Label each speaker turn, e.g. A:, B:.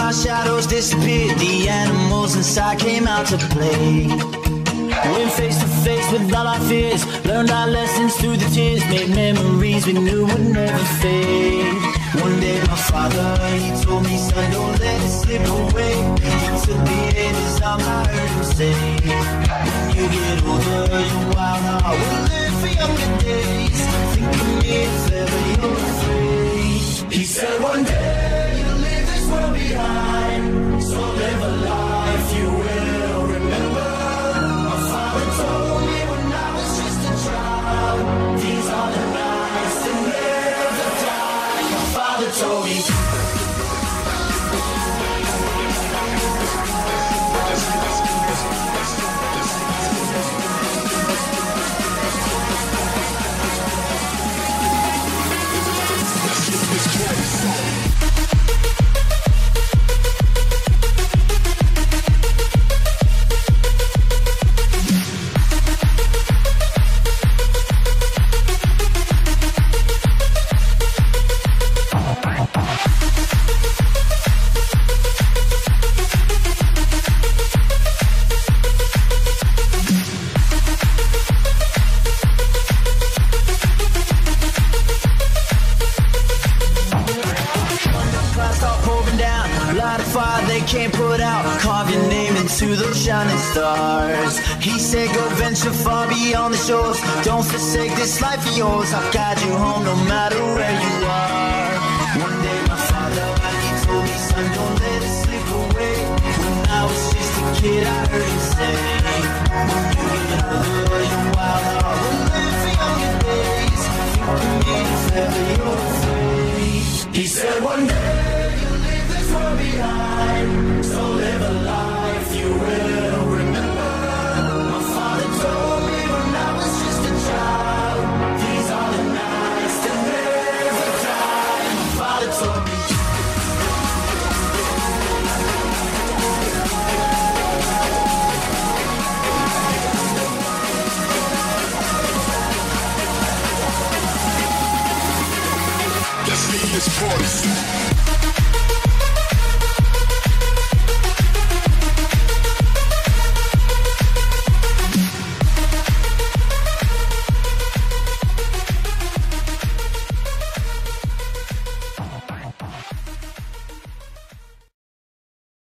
A: our shadows disappeared, the animals inside came out to play. Went face to face with all our fears, learned our lessons through the tears, made memories we knew would never fade. One day my father, he told me, son, don't let it slip away. He took me in his arms, I heard him say, when you get older, your wild heart will live for younger days. Think of me if ever you're afraid. He said one day you'll leave this world behind, so live a life you will remember. My father told me when I was just a child, these are the nights that never die. My father told me. Can't put out, carve your name into those shining stars. He said go venture far beyond the shores, don't forsake this life of yours. I'll guide you home no matter where you are. One day my father, he told me, son, don't let it slip away. When I was just a kid, I heard him say, when you get older, your wild heart will live for younger days. Think of me if ever you're afraid. He said one day behind, so live a life you will remember. My father told me when I was just a child, these are the nights that never die. My father told me.
B: Let's leave this party.